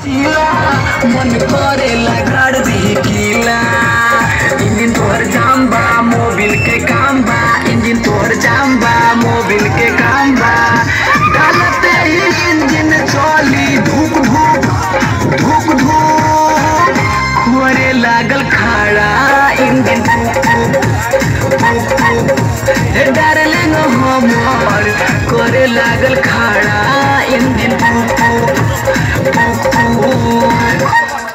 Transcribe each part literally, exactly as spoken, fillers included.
मन करेला गाड़ दी कीला। इंजन तोहर जाम बा मोबिल के काम बा, इंजन तोहर जाम बा मोबिल के काम बा। डालते ही इंजन चली धूक धूक धूक धूक, करे लागल खड़ा इंजन धूक धूक धूक धूक। हे डार्लिंग हमर करे लागल खड़ा इंजन धूक धूक धूक धूक।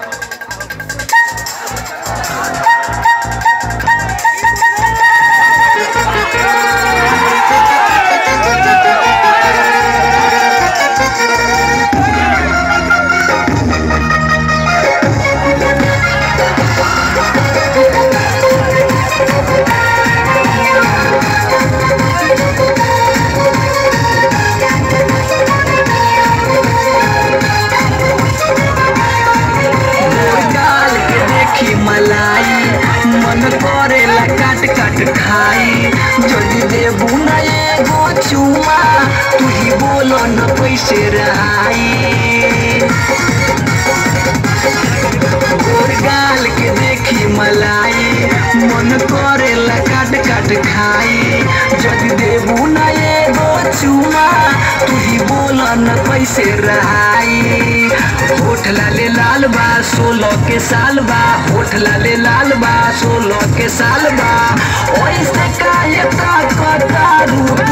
मन करेला काट काट खाई, जदि देबू न एगो चुमा तू ही बोलो न कैसे रहाई। गोर गाल के देखी मलाई, मन करेला काट काट खाई, जदि देबू न एगो चुमा तू ही बोलो न कैसे रहाई। होठ लाले लाल बा सोलह के साल बा, होठ लाले लाल बा सोलह के साल बा। ओइसे काहे ताकतारू